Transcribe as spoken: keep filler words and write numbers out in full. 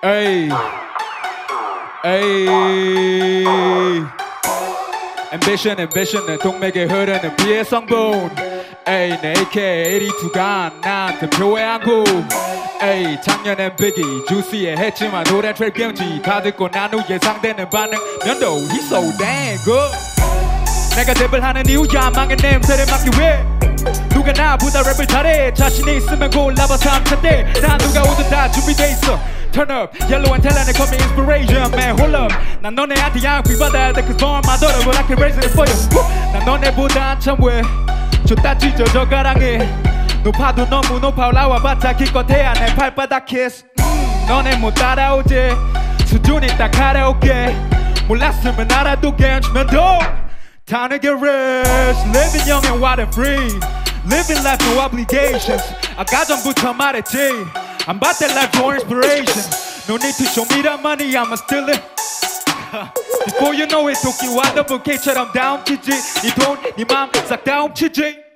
에이 에이 Ambition, ambition 내 동맥에 흐르는 비의 성분 에이 내 에이케이 팔십이가 나한테 표해하고 에이 작년엔 Biggie, Juicy에 했지만 올해는 트랩 경지 다 듣고 난 후 예상되는 반응 면도 He's so damn good 내가 랩을 하는 이유야 망의 냄새를 맡기 위해 누가 나보다 랩을 잘해 자신이 있으면 골라봐 삼 차대 난 누가 오든 다 준비돼 있어 Turn up, yellow and talent, call me inspiration, man, hold up 난 너네한테 양귀 받아야 돼, cause born my daughter, but I can raise it for you 난 너네보다 한참 왜 줬다 찢어 젓가락에 높아도 너무 높아 올라와봤자 기껏해야 내 발바닥 키스 음, 너네 못 따라오지 수준이 딱 가려올게 몰랐으면 알아두게 주면 더 Time to get rich Living young and wild and free Living life no obligations 아까 전부터 말했지 I'm about that life for inspiration No need to show me the money, I'ma steal it Before you know it, 도끼와 더블 K처럼 다움치지 네 돈, 네 맘 싹 다 훔치지